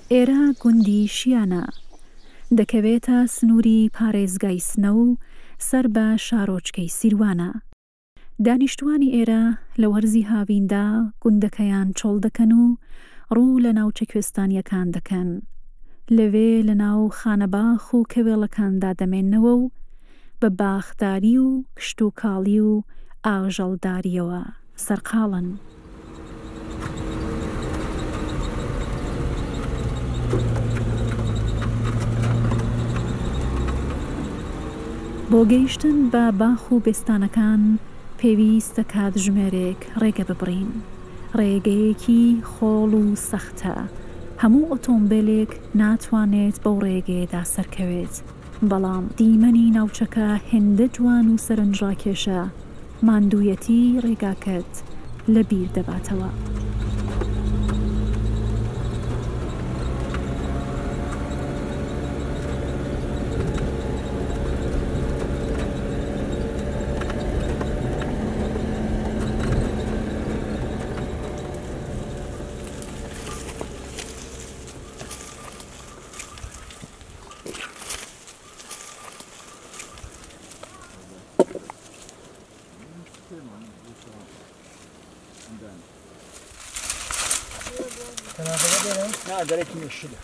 ئێرە گوندی شیانە دەکەوێتە سنووری پارێزگای سنە و سەر بە شارۆچکەی سیروانە. دانیشتوانی ئێرە لە وەرزی هاویندا گوندەکەیان چۆڵ دەکەن و ڕوو لە ناوچە کوێستانیەکان دەکەن. لەوێ لە ناو خانەباخ و کەوێڵەکاندا دەمێننەوە و بە باخداری و کشت و کاڵی و ئاژەڵداریەوە سەرقاڵن. بۆ گەیشتن بە باخ و بێستانەکان پێویستە کاتژمێرێک ڕێگە ببڕین. ڕێگەیەکی خۆڵ و سەختە. هەموو ئۆتۆمبیلێک ناتوانێت بەو ڕێگەیەدا سەرکەوێت. بەڵام دیمەنی ناوچەکە هێندە جوان و سەرنجڕاکێشە. ماندوویەتی ڕێگاکەت لە بیر دەباتەوە. نه درکی میشیده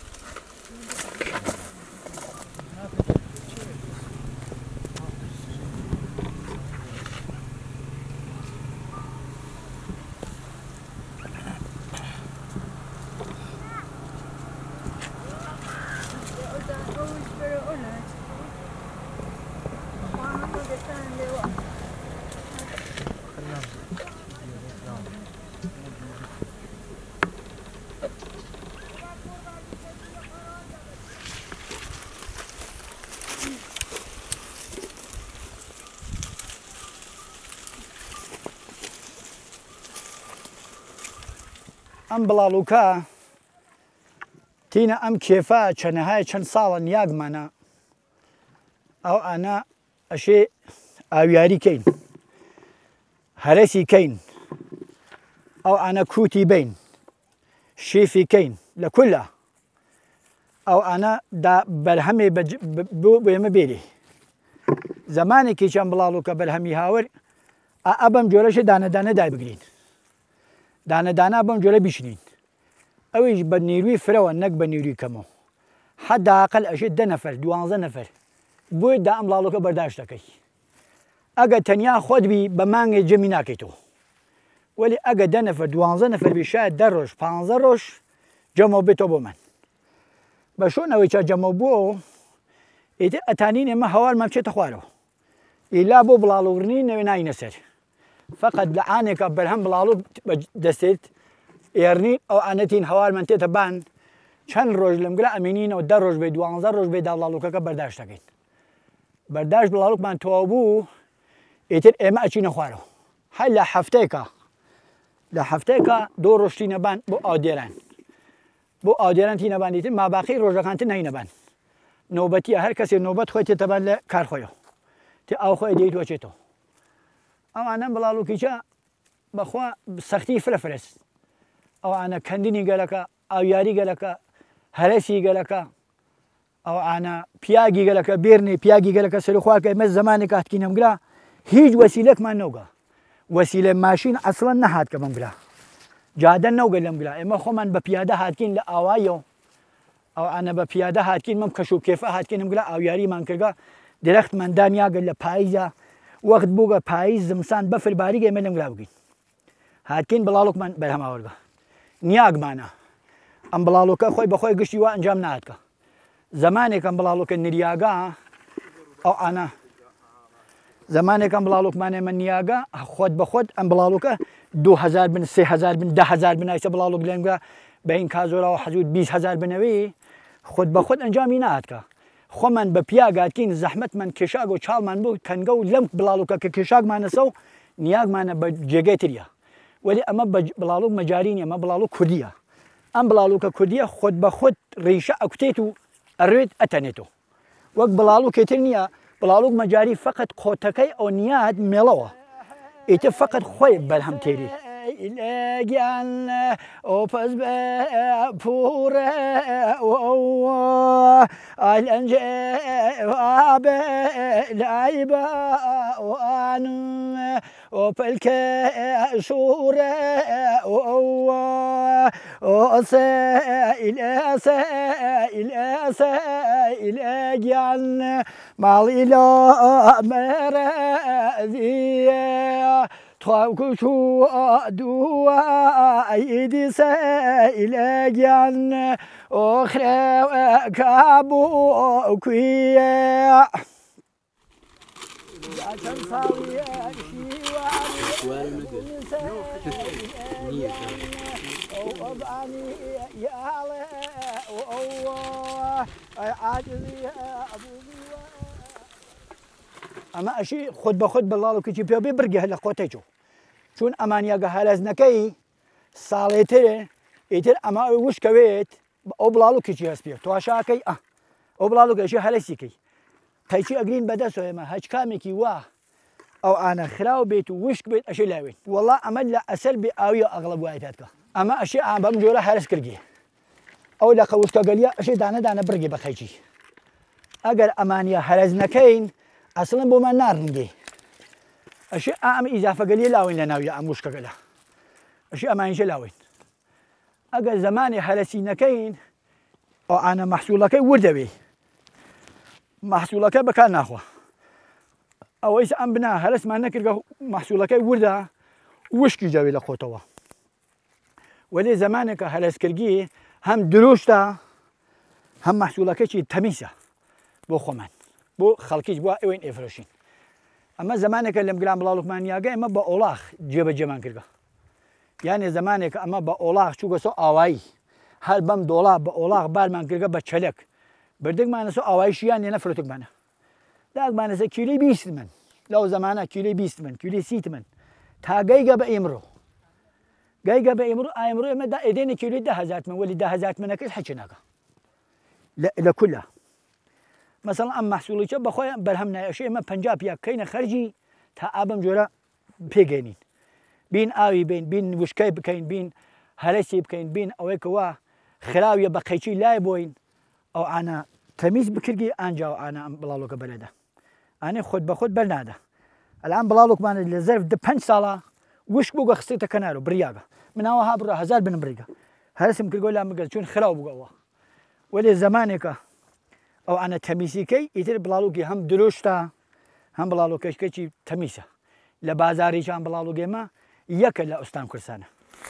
ئەم بڵاڵوکە تینە ئەم کێفە چەنەهای چەند ساڵە نیاگمانە ئەو ئانا ئەشێ ئاویاری کەین هەرەسی کەین ئەو ئانا کوتی بین شێفی کەین لە کولە ئەو ئانا دا بەرهەمێ بۆ ئێمە بێرێ زمانێکی چەند بڵاڵوکە بەرهەمی هاور ئەبەم جۆرەشە دانەدانە دای بگرین دانەدانا بەم جۆرە بیشنین ئەویش بە نیروی فرەوە نەک بە نیروی کەمەوە حەداقل ئەشێت 10 نەفەر 12 نەفەر بۆی دا ئەم بڵاڵوکە بەرداشت دەکەی ئەگە تەنیا خۆت بی بە مانگێ جەمی ناکەیتەوە وەلی ئەگە 10 نەفەر 12 نەفەر بی شاید 10 ڕۆژ 15 ڕۆژ جەمەوە بێتەوە بۆ من بە شۆنەوەی چا جەمەوە بووە ئیتر ئەتانین ئێمە هەوارمان بچێتە خوارەوە ئیلا بۆ بڵاڵوڕنی نەوێ ناینە سەر فقط لە ئانێکە بەرهەم بڵاڵوو دەستێت ئێرنی ئەو ئانەتین هەوارمان تێتە بان چەند ڕۆژ لەمگرە ئەمێنینەوە 10 ڕۆژ بێ 12 ڕۆژ بێدا بڵاڵوکەکە بەرداشت دەکەین بەرداشت بڵاڵوکمان تەواو بوو ئیتر ئێمە ئەچینە خوارەوە هەر لە هەفتەیەکە 2 ڕۆژ تینە بان بۆ ئاودێران تینە بان دیتر ماباقی ڕۆژەکانتر نەینە بان نۆبەتیە هەر کەسێ نۆبەت خۆی تێتە بان لە کارخۆیەوە تێ ئاو خۆی دەیت وەچێتەوە ئەوانە بڵاڵوکیچە بەخوا سەختی فرەفرست ئەوانە کەندنی گەلەکە ئاویاری گەلەکە هەرەسی گەلەکە ئەوانە پیاگی گەلەکە بێرنێ پیاگی گەلەکە سەرخواکە ئێمە زمانێک هاتکینەمگرا هیچ وەسیلەکمان نەوگا وەسیلە ماشین ئەسڵەن نەهات کە بەمگرا جادە نەوگە لەمگرا ئێمە خۆمان بە پیادە هاتکین لە ئاوایەوە ئەوانە بە پیادە هاتکین مەم کەش و کێفە هاتکینمگرا ئاویاریمان کردگا درەختمان دانیاگەر لە پاییزە وەخت بووگە پاییز زمسان بەفر باریگە ئێمە لەمگرا بگین هاتکین بڵاڵوکمان بەرهەماوەرگە نیاگمانە ئەم بڵاڵوکە خۆی بەخۆی گشتی وا ئەنجام نهاتکە زمانێک ئەم بڵاڵوکە نریاگا ئەو ئانا زمانێک ئەم بڵاڵوکمان ئێمە نیاگا خۆت بەخۆت ئەم بڵاڵوکە 2000 بن 3000 بن 10000 بن ئایسە بڵاڵوک لەنگە بە ئین کازۆراوە حەزوت 20000 بنەوەی خۆت بەخۆت ئەنجامی نهاتکە خۆمان بە پیاگاتکین زەحمەتمان کێشاگ و چاڵمان بوو تەنگە و لەم بڵاڵوکە کە کێشاگمانەسە و نیاگمانە بە جێگەی تریە وەلی ئەمە بڵاڵوک مەجاری نیە ئەمە بڵاڵوک کوردیە ئەم بڵاڵوکە کوردیە خۆت بە خۆت ڕیشە ئەکوتێت و ئەڕوێت ئەتەنێتەوە وەک بڵاڵوکێتر نییە بڵاڵوک مەجاری فقط قۆتەکەی ئەو نیات مێڵەوە ئیتر فقط خۆی بەرهەم تێری إلجان أوبز بورة الأنجى واب لعيبة وأنا وبالك شورة إلى جان مالي لا مرضي تخوكشو دوا أيدي إلى جان أخرى كابو كويا عشان صاوي وأبعني يا علي عاجزي أما أشي خد بخد بالله لو كي بيو برجع هلا قوتيجو شون أمان يا جهاز نكاي صالتين يتر أما وش كويت أو بالله لو كي هسبيو تواشا كي أو بالله لو كي هلا سيكي تيجي أجرين بدأ سوى ما هج كامي كي واه أو أنا خراو بيت وش بيت أشي لاوين والله أمد لا أسل بأوي أغلب وايتاتك أما أشي عم بمجورة حارس كرجي أو لا خوش كقليا أشي دانا برجي بخيجي أجر أمانيا حارس نكاين أصلاً بوما نار نجي أشي أم إضافة قليل لاوين لنا ويا أموش كقلا أشي أمانيش لاوين أجر زماني حارسي نكاين أو أنا محصولك وردبي محصولك بكان أخوه أو إيش أم بنا هلس ما نكرجه محصولك ورده وش كي جاوي لقوتوا ولي زمانك هلس كرجي هم دروشتا هم محصولك شيء تميسة بو خمان بو خلقيش بو وين إفرشين أما زمانك اللي مقلام بلا لقمان ياجي أما بأولاخ جيب جمان كرجه يعني زمانك أما بأولاخ شو قصو أواي هل بام دولا بأولاخ بال من كرجه بتشلك بردك ما نسوا أوايش يعني نفرتك معنا لا ما نسوا كيلي 20 من لو زمانه كيلي 20 من كيلي 60 من تا جايجا بأمره جايجا بأمره أمره ما دا إيدين كيلي 10,000 من ولي 10,000 منك الحكيناك لا كلها مثلا أم محصولي شو بخويا برهمنا شيء ما بنجاب يا كينا خارجي تا أبم جورا بيجينين بين آوي بين وشكاي بكين بين هلسي بكين بين أويكوا خلاوي بقيتي لا يبوين أو أنا تميز بكرجي أنجا أنا بلالوك بلده أنا خد بخد بلناده الآن بلالوك مان اللي زرف ده 5 سالة وش بوجا خسيته كنارو برياقة من هوا هابرا 1000 بن بريقة هرسم كرجول لا مقال شون خلاو بقوا ولي زمانك أو أنا تميسي كي يتر بلالوكي هم دروشتا هم بلالوك إيش كي تميسة لبازاري شان بلالوك ما يكل لا أستان كرسانة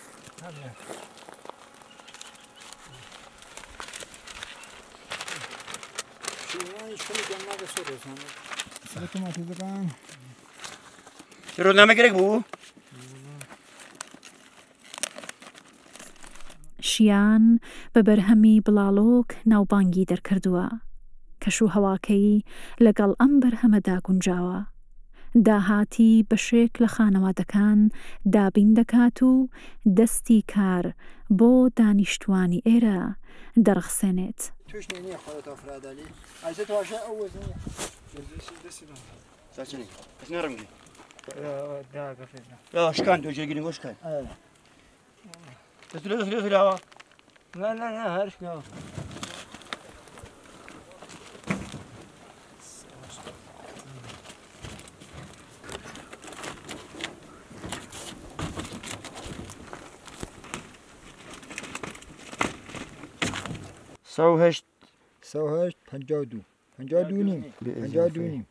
شیان بە بەرهەمی بڵاڵۆک ناوبانگی دەرکردووە کەشوو هەواکەی لەگەڵ ئەم بەرهەمەدا گونجاوە داهاتی بەشێک لە خانەوادەکان دابین دەکات و دەستی کار بۆ دانیشتوانی ئێرە دەرەخسێنێت لا هرش سوهشت 52 52 52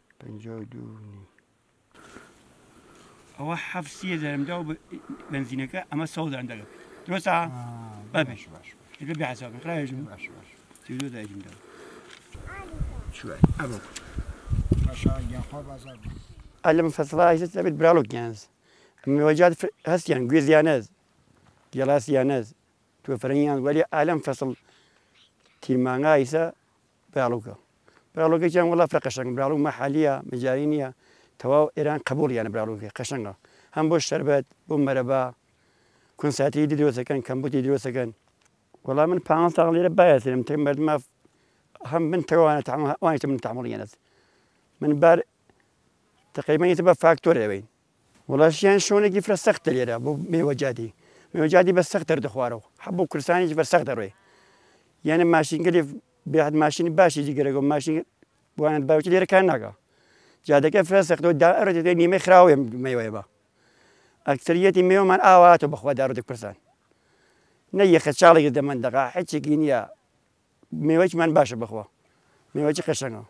هو حفصية زلمة داو بنزينك أما الصوت عندك دراسة باش اللي بيحسب خلاص باش تيجي ده يجي ده شوي أبوك عشان يخاف بازار علم فصلا هي تبي برالوك جانز مواجهات هسيان جوزيانز جلاسيانز توفريان ولي علم فصل تيمانا يسا برالوكا كان والله فرقشان برالوك محلية مجارينية تواو إيران قبول يعني برالوكا قشنقة هم بوش شربات بو مربا كون ساعتي يدرو سكن كمبوتي يدرو سكن والله من بان صار لي بايس متمرد ما هم من توانا تعمل وانا من تعمل يعني من بار تقريبا يتبع فاكتور وين وڵاشیان شۆنێکی فرە سەختە لێرە بۆ میوەجاتی میوەجاتی بە سەختە دەخوارەوە حەبوو کوردستانیش بە سەخت دەڕێ یانە ماشینگەری بێحد ماشینی باشی جگەرەگە ماشین بوانێت باوکی لێرە کار ناکە جادەکە فرە سەختەوە داڕێت نیمەی خراوێ میوەیە بە ئەکسەریەتی میوەمان ئاواتە بەخوا داڕێت کوردستان نە یەخە چاڵێکی دەمەندەقا هیچێکی نییە میوەیەکمان باشە بخوا میوەیەکی قەشەنگە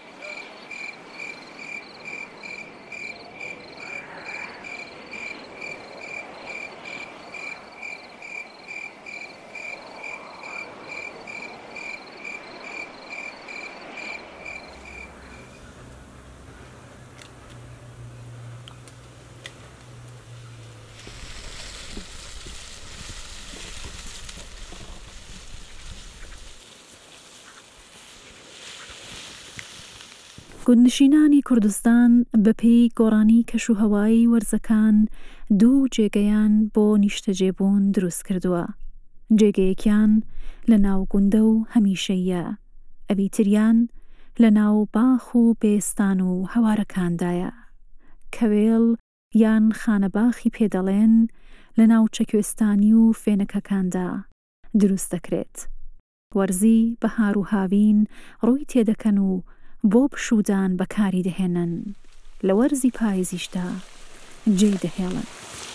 گوندنشینانی کوردستان بەپێی گۆڕانی کەشوهەوایی وەرزەکان دوو جێگەیان بۆ نیشتەجێبوون دروست کردووە. جێگەیەکیان لە ناو گوندە و هەمیشەیە، ئەوی تریان لە ناو باخ و بێستان و هەوارەکاندایە. کەوێڵ یان خانەباخی پێدەڵێن لە ناو چەکوێستانی و فێنەکەکاندا دروست دەکرێت. وەرزی بەهار و هاوین ڕووی تێدەکەن و بۆ پشودان بەکاری دەهێنن، لە وەرزی پاییزیشدا جێی دەهێڵن.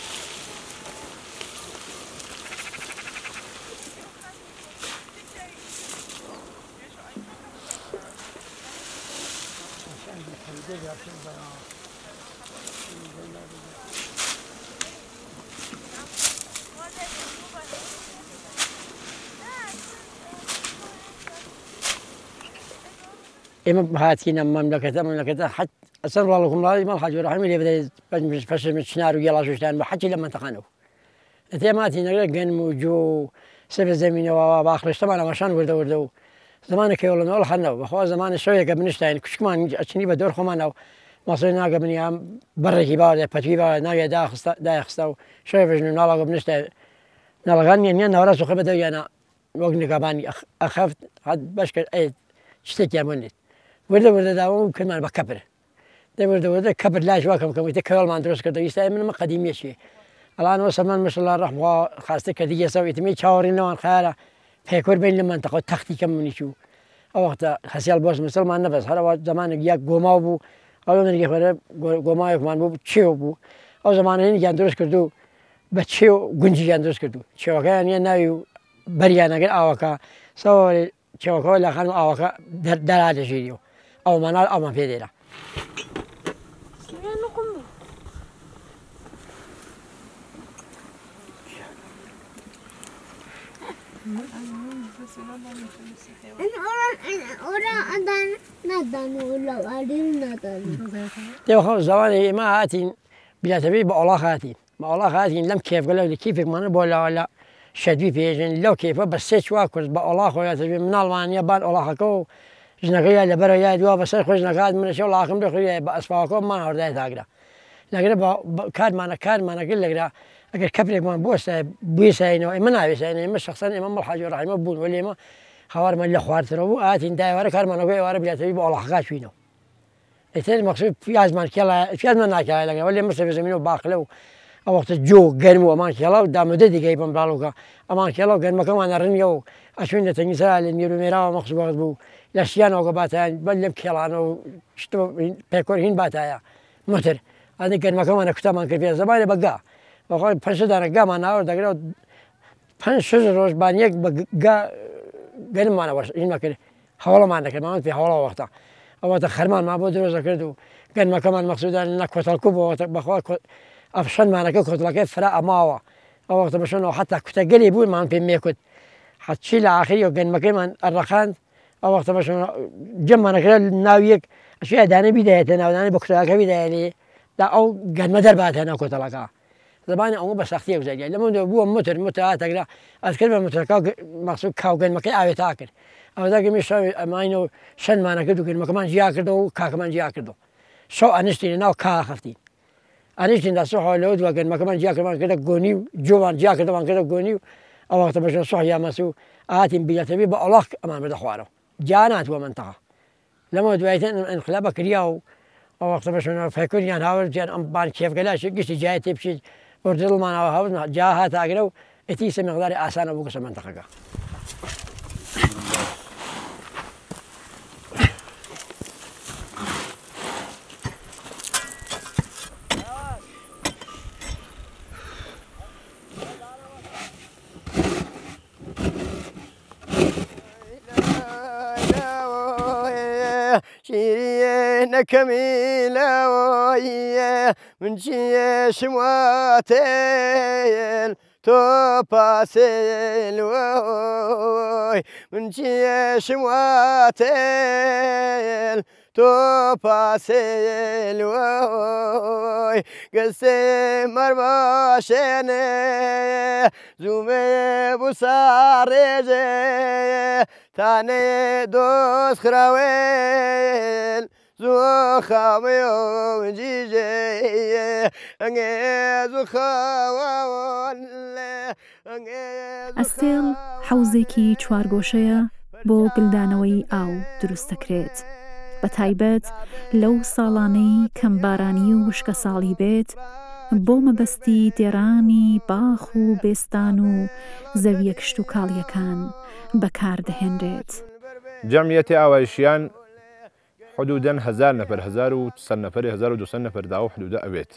ئێمە هاتیینە مەملەکەتە حەت ئەسەر وڵڵی مەڵ حاج ڕەحیمی لێ بدەیت پەشم چنار و گێڵاششتان بە حەکی لە منتەقانەوە ئەتێماتینەگە گەنم و جۆ و سەر زەمینەوە باخڕشتەمان ئەمەشان وردە و زمانە کەوڵەوە هەنەوە بەخوا زمانە شەوێکە بنیشتین کوچکمان ئەچنی بە دۆر خۆمانەوە ماسۆی ناگە بنیام بەڕێکی باوە پەتوی بە ناوێ داخستە و شەوێ بژن و ناڵاگە بنیشتە ناڵەکان نیە ناوەڕە سوخە بەدە یانە وەک نگابانی ئەخەفت بەش کرد شتێکیان بنێت وردە داوە و کردمان بە کەپر دەوردە کەپر لاش واکەم کەمەوەی کەوێڵمان دروست کردەوە ئیستا منمە قەدیمیەشی ئەڵانەوە سەلمان مەشەڵڵا ڕەحمەخوا خاستە کە دیگە سەو ئیتمی چاوەڕینەوەن خارە پێکۆر بین لە منتەقە تەختی کەم منیچ و ئەو وەختە هەسیال بۆش مسلمان نەبەست هەرەوە زمانێک یاک گۆماو بوو ئەو نەرگی خۆرە گۆماوێکمان بوو چێو بوو ئەو زمانەیەکیان دروست کردو بە چێ و گونجیان دروست کردو چێوەکەیان نیە ناوی و بەریانەگەر ئاوەکە سەوەری چێوەکەەوە لە خان و ئاوەکە دەرا دەژیریەوە ئەومانال ئەومان پێ دێرە تێخە زەوانێ ئێمە هاتین بلاتەبی بە ئۆڵاق هاتین بە ئۆڵاق هاتین لەم کێفگەلە لە کیفێکمانە بۆ لاوە لە شەدوی پێژن لەو کێفە بە سێ چوا کورد بە ئۆڵاق خۆیاتەبێ مناڵوانە بان ئۆڵاقەکە و ژنەکەی لەبەرە یا دووە بەسەر خۆش نەکات منەشە لاقم دەخوێ بە ئەسپاوەکەمان هەردای داگرا لەگرە کارمانەکە لەگرا ئەگەر کەپێکمان بۆ بوێساینەوە ئێمە ناوێساینە ئێمە شخصەن ئێمە مەڵ حاج ڕەحیمە بوون وەلی ئێمە هەوارمان لە خواردنەوە بوو ئاتین داوارە کارمانەکە ئێوارە بلاتەوی بە ئۆڵاقەکە چوینەوە ئێتر مەقصود پیازمان پیازمان ناکای لەگەڵ وەلی ئێمە سەر زەمینە و باقلە و ئەو وەختە جۆ گەرم و ئەمان کێڵا و دامەدە دیگەی بەم باڵوکە ئەمان کێڵە و گەرمەکەمانە ڕنیە و ئەچوینە تەنگیسرا لە میێرەوە مەخصوبات بوو لە شیانەوە باتیان بە لەم کێڵانە و پێکۆر هین باتایە متر ئەدە گەرمەکەمانە کوتامان کرد پێ زەمانێ بەگا بەخۆی پەنجدانە گامان ناوە دەگرێت 5 ڕۆژ بانیەک بە گەرممانەوە هینمە کرد هەوڵەمان دەکردمان پێ هەوڵەوە وەختە ئەوەتە خەرمانمان بۆ درۆزە کرد و گەرمەکەمان مەخسوودان لە کۆتەڵکو بۆ بەخوا ئەفشەنمانەکە کۆتڵەکەی فرا ئەماوە ئەو وەختە بەشنەوە حتا کوتەگەلی بوومان پێ مێکوت حچی لە ئاخری و گەنمەکەیمان ئەڕەخاند ئەو وەختە بەش جەممانەکە ناویەک ئەشیا دانە بیدایێتە ناودانی بە کوتەکە بیدایێنێ دا ئەو گەنمە دەرباتێنە کۆتەڵەکە زبانی ئەوە بە سەختی وزەریە لەمە بووە متر متهاتەگرا ئەسکرد بە مترەکە مەخسوود کاوگەنمەکەی ئاوێتا کرد ئەوەداگەمی شەوی ئەماینەوە شەنمانە کرد و گەنمەکەمان جیا کردەوە و کاکەمان جیا کردەوە شەو ئەنیشتینە ناو کا خەفتین ئەنیشتین دا سوحەوە لەوە دووە گەنمەکەمان جیا کردمان کردە گۆنی و جۆمان جیا کردەوان کردە گۆنی و ئەو وەختە بەشە سوح یامەس و ئاتین بیلەتەبی بە ئەڵاق ئەمان بدە خوارەوە جا ناتوە منتەقە لەمە دوایتر ئەنقلابە کریا و ئەو وەختە بەشن فێکوریان هاوردیان ئەم بان کێفگەلاشی گشتی جای تێ بچیت ئۆردڵمانەوە هەوت جا هاتاگرە و ئەتی سە مقداری ئاسانە بۆ گەشە منتەقەکە. كميلة من شي شمواتين توباسيل وي من شي شمواتين توباسيل وي قسي مرباشيني زومي بوساريجي تاني دوس خراوين زو خاويو جيجي زو خاوان ئەستێڵ حەوزێکی چوارگۆشەیە بۆ گلدانەوەی ئاو دروست دەکرێت بە تایبەت لەو ساڵانەی کەمبارانی و وشکە ساڵی بێت بۆ مەبەستی دێڕانی باخ و بێستان و زەویە کشت و کاڵیەکان بەکاردەهێنرێت. جەمعیەتی ئاوایشیان حدوداً 1000 نفر 1100 نفر 1200 نفر داو حدود ئەوێت.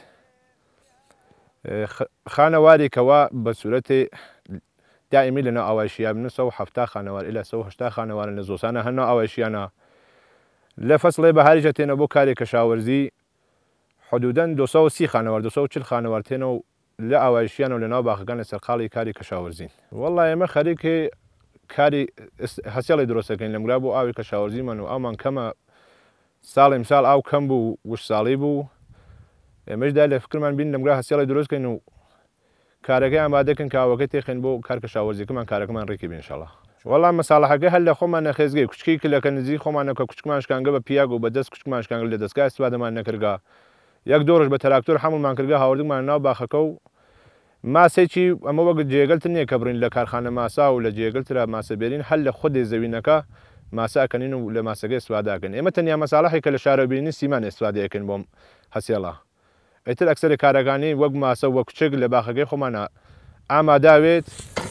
خانەواری کەوا بە سوورەتی دائمی لەناو ئاوایشیان بن 170 خانەوار إلى 180 خانەوار لە زۆسانە هەناو ئاوایشیانە لە فەسڵی بەهاریشە تێنە بۆ کاری کەشاوەرزی حدوداً 230 خانەوار 240 خانەوار تێنەوە لە ئاوایشیان و لەناو باخەکان لە سەرقاڵی کاری کەشاوەرزین. وەڵڵای ئێمە خەریکی کاری هەسێڵی دروستەکەین لەمرا بۆ ئاوی کەشاوەرزیمان و ئامان کەمە ساڵی مساڵ ئاو کەم بوو وش ساڵی بوو ئێمەشدا لە فکرمان بین لەمرا هەسێڵی دروستکەین و کارەکەی ئامادەکەن کاوەکە تێخین بۆ کار کەشاوەرزیەکەمان کارەکەمان ڕێکی بین ئینشاڵڵا. وەڵام مەساڵەحەکە هەر لە خۆمان نەخێزگەی کوچکی کلەکە نزیک خۆمانەکە کوچکمان شکانگە بە پیاگ و بەدەست کوچکمان شکانگە لە دەستگای استفادەمان نەکردگا یەک دۆڕژ بە تراکتۆر هەموومان کردگا هاوردمان ناو باخەکە و ماسێکی ئەمە وەک جێگەلتر نییە کە بڕین لە کارخانە ماسا و لە جێگەلترا ماسەبێرین هەر لە خودی زەوینەکە ماساکەنین و لە ماسەکەی استفادەکەن. ئێمە تەنیا مەساڵەحی کە لە شارەبینی سیمان استفادەکەن بۆم هەسێڵە. ئیتر ئەکسەری کارەکانی وەک ماسە وەک کوچک لە باخەکەی خۆمانە ئاماداوێت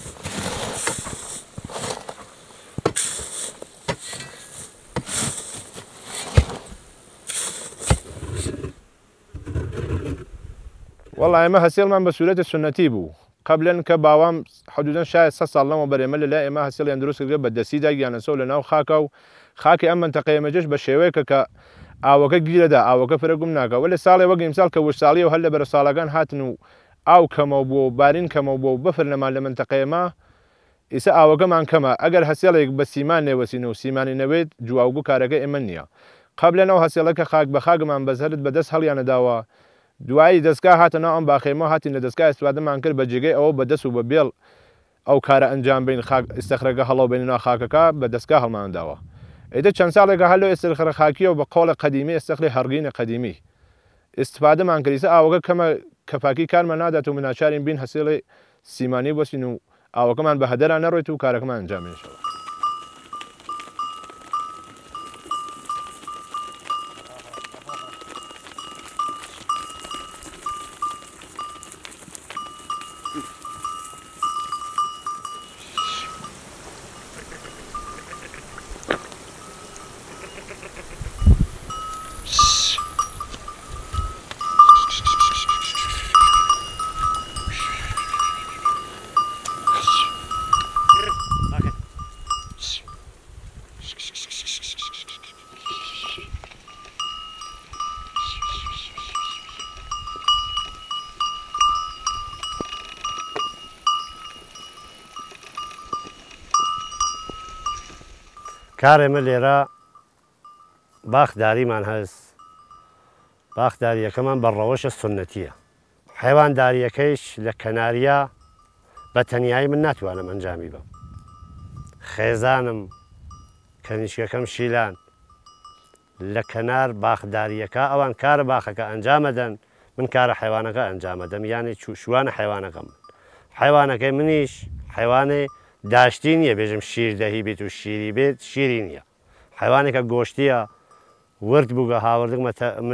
وەڵڵا ئێمە هەسێڵمان بە سوورەتی سونەتی بوو قبلەن کە باوام حدوداً شاید 100 ساڵ لەمە بەرێمە لەلای ئێمە هەسێڵیان دروست کردە بە دەسیدا گیانەسەوە لە ناو خاکە و خاکی ئەم منتەقەی ئێمەجەش بە شێوەیەکە کە ئاوەکە گیرەدا ئاوەکە فرەگوم ناکە وە لە ساڵێ وەک ئیمساڵ کە وش ساڵی و هەر لە بەرە ساڵەکان هاتن و ئاو کەمەوە بووە و بارین کەمەوە بووە و بەفر نەمان لە منتەقەیەمە ئیسا ئاوەکەمان کەمە ئەگەر هەسێڵێک بە سیمان نێوەسین و سیمانی نەوێت جواوگو کارەکە ئێمە نییە. قبلەنەوە هەسێڵەکە خاک بە خاکمان بەزهرت بەدەست هەڵیانەداوە دوایی دەستگا هاتە ناو ئەم باخێمە هاتین لە دەستگای استفادەمان کرد بە جێگەی ئەوە بەدەست و بە بێڵ ئەو کارە ئەنجام بین ئستەخرەکە هەڵەو بین ناو خاکەکە بە دەستگا هەڵمانداوە. ئیدە چەند ساڵێکە هەلو ئێستەخرە خاکیە و بە قۆڵە قەدیمی ئێستەخری هەرگینە قەدیمی استفادەمان کردیسە ئاوەکە کەمە کەپاکی کارمان نادات و مناچارین بین هەسێڵی سیمانی بۆسین و ئاوەکەمان بە هەدەرا نەڕۆیت و کارەکەمان ئەنجام بینشەوە. کارێمە لێرە باخداریمان هەست باخداریەکەمان بە ڕەوەشە سونەتیە حیوانداریەکەیش لە کەناریە بە تەنیایی من ناتوانم ئەنجامی بم خێزانم کەنیشکەکەم شیلان لە کەنار باخداریەکە ئەوان کارە باخەکە ئەنجامەدەن من کارە حیوانەکە ئەنجامەدەم یانی شوانە حیوانەکەم حیوانەکەی منیش حیوانێ داشتی نییە بێژم شیر دەهی بێت و شیری بێت شیری نییە حیوانێکە گۆشتیە ورد بووگە هاوردێک من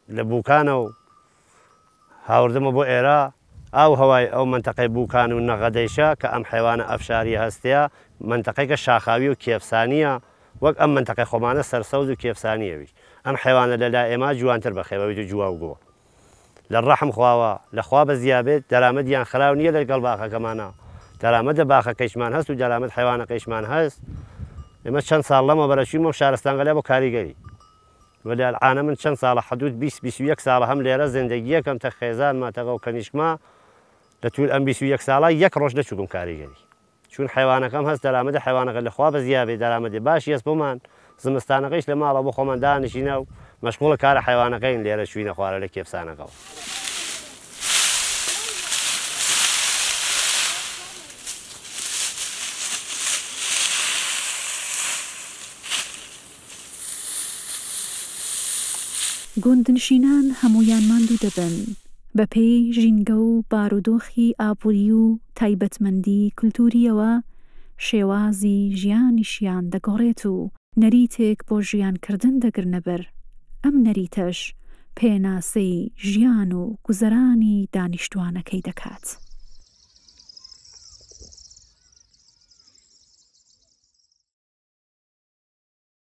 لە بووکانە و هاوردمە بۆ ئێرە ئاو هەوای ئەو منتەقەی بووکان و نەغەدەیشە کە ئەم حیوانە ئەفشاری هەستەیە منتەقەیکە شاخاوی و کێفسانیە وەک ئەم منتەقەی خۆمانە سەرسەوز و کێفسانیەویش ئەم حیوانە لەلای ئێمە جوانتر بەخێوەویت و جوواوگۆ لە ڕەحم خواوە لەخوا بە زیابێت دەرامەدیان خراو نییە لەگەڵ باخەکەمانە دەرامەدە باخەکەیشمان هەست و دەرامەت حیوانەکەیشمان هەست ئێمە چەند ساڵ لەمە بەرەچوومە و شارستانگەلای بۆ کاریگەری وەلی ئەلعانە من چەند ساڵە حدود 20-21 ساڵە هەم لێرە زندگیەکەم تە خێزان ماتەقە و کەنیشکما لە توول ئەم 21 ساڵە یەک ڕۆژ نەچووکم کاریگەری چون حیوانەکەم هەست دەرامەدە حیوانەکە لەخوا بە زیابێ دەرامەدە باشی هەست بۆمان زمستانەکەیش لە ماڵە بۆ خۆمان دانیشینە و مەشغوڵە کارە حیوانەکەین لێرە شوینە خوارە لە کێفسانەکەەوە. گوندنشینان هەمویان ماندوو دەبن بە پێی ژینگە و بارودۆخی ئابووری و تایبەتمەندی کولتوریەوە شێوازی ژیانیشیان دەگۆڕێت و نەریتێک بۆ ژیانکردن دەگرنە بەر ئەم نەریتەش پێناسەی ژیان و گوزەرانی دانیشتوانەکەی دەکات.